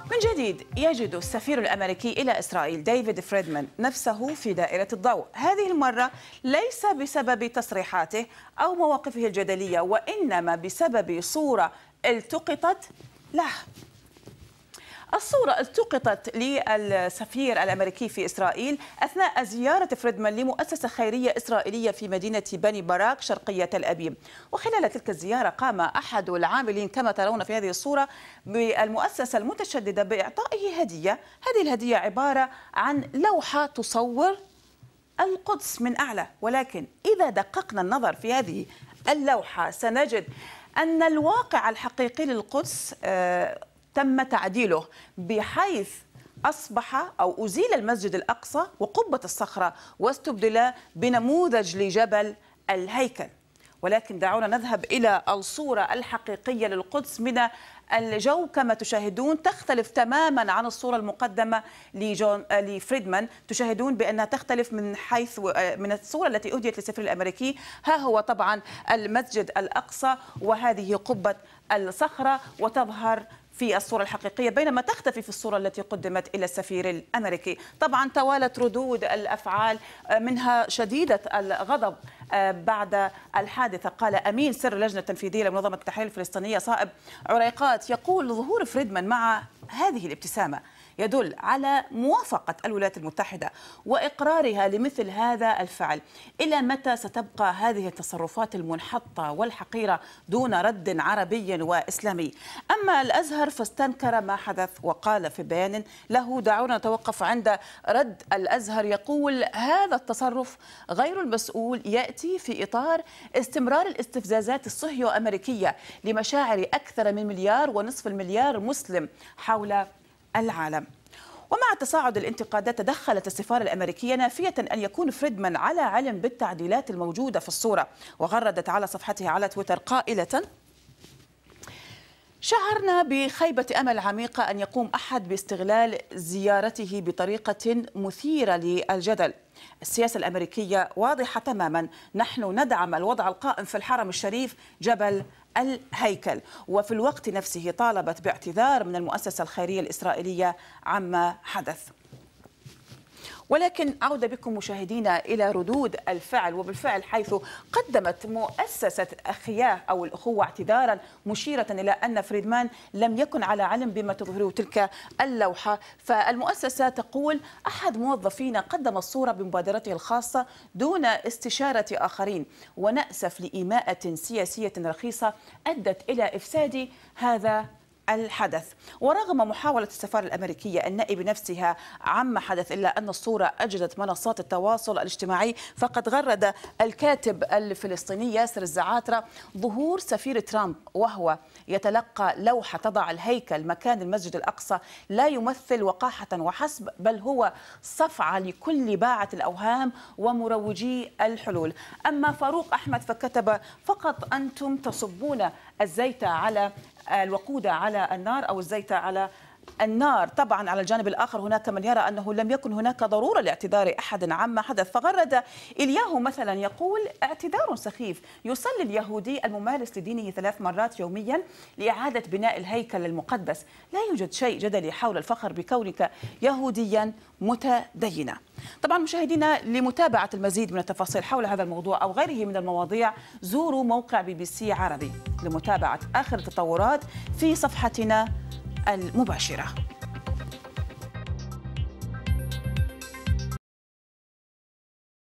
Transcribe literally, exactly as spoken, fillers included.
من جديد يجد السفير الأمريكي إلى إسرائيل ديفيد فريدمان نفسه في دائرة الضوء، هذه المرة ليس بسبب تصريحاته أو مواقفه الجدلية، وإنما بسبب صورة التقطت له. الصورة التقطت للسفير الأمريكي في إسرائيل أثناء زيارة فريدمان لمؤسسة خيرية إسرائيلية في مدينة بني براك شرقية تل أبيب. وخلال تلك الزيارة قام أحد العاملين كما ترون في هذه الصورة بالمؤسسة المتشددة بإعطائه هدية. هذه الهدية عبارة عن لوحة تصور القدس من أعلى، ولكن إذا دققنا النظر في هذه اللوحة سنجد أن الواقع الحقيقي للقدس آه تم تعديله، بحيث أصبح أو أزيل المسجد الأقصى وقبة الصخرة واستبدل بنموذج لجبل الهيكل. ولكن دعونا نذهب إلى الصورة الحقيقية للقدس من الجو. كما تشاهدون تختلف تماما عن الصورة المقدمة لجون لفريدمان، تشاهدون بأنها تختلف من حيث من الصورة التي أهديت للسفير الأمريكي. ها هو طبعا المسجد الأقصى وهذه قبة الصخرة وتظهر في الصورة الحقيقية، بينما تختفي في الصورة التي قدمت إلى السفير الأمريكي. طبعا توالت ردود الأفعال منها شديدة الغضب بعد الحادثة. قال أمين سر اللجنة التنفيذية لمنظمة التحرير الفلسطينية صائب عريقات يقول ظهور فريدمان مع هذه الابتسامة يدل على موافقة الولايات المتحدة وإقرارها لمثل هذا الفعل. إلى متى ستبقى هذه التصرفات المنحطة والحقيرة دون رد عربي وإسلامي؟ أما الأزهر فاستنكر ما حدث وقال في بيان له، دعونا نتوقف عند رد الأزهر، يقول هذا التصرف غير المسؤول يأتي في إطار استمرار الاستفزازات الصهيو أمريكية لمشاعر أكثر من مليار ونصف المليار مسلم حول العالم. ومع تصاعد الانتقادات تدخلت السفارة الأمريكية نافية أن يكون فريدمان على علم بالتعديلات الموجودة في الصورة، وغردت على صفحتها على تويتر قائلة: شعرنا بخيبة أمل عميقة أن يقوم أحد باستغلال زيارته بطريقة مثيرة للجدل. السياسة الأمريكية واضحة تماما، نحن ندعم الوضع القائم في الحرم الشريف جبل الهيكل. وفي الوقت نفسه طالبت باعتذار من المؤسسة الخيرية الإسرائيلية عما حدث. ولكن عودة بكم مشاهدينا إلى ردود الفعل، وبالفعل حيث قدمت مؤسسة أخياه أو الأخوة اعتذارا مشيرة إلى أن فريدمان لم يكن على علم بما تظهره تلك اللوحة. فالمؤسسة تقول أحد موظفينا قدم الصورة بمبادرته الخاصة دون استشارة آخرين، ونأسف لإيماءة سياسية رخيصة أدت إلى إفساد هذا الحدث. ورغم محاولة السفارة الأمريكية النائي بنفسها عما حدث، إلا أن الصورة أجدت منصات التواصل الاجتماعي، فقد غرد الكاتب الفلسطيني ياسر الزعاترة ظهور سفير ترامب وهو يتلقى لوحة تضع الهيكل مكان المسجد الأقصى لا يمثل وقاحة وحسب، بل هو صفعة لكل باعة الأوهام ومروجي الحلول. أما فاروق أحمد فكتب: فقط أنتم تصبون الزيت على الوقود على النار أو الزيت على النار. طبعا على الجانب الآخر هناك من يرى أنه لم يكن هناك ضرورة لاعتذار أحد عما حدث. فغرد إلياهو مثلا يقول: اعتذار سخيف، يصلي اليهودي الممارس لدينه ثلاث مرات يوميا لإعادة بناء الهيكل المقدس، لا يوجد شيء جدلي حول الفخر بكونك يهوديا متدينا. طبعا مشاهدينا، لمتابعة المزيد من التفاصيل حول هذا الموضوع أو غيره من المواضيع زوروا موقع بي بي سي عربي لمتابعة آخر التطورات في صفحتنا المباشرة.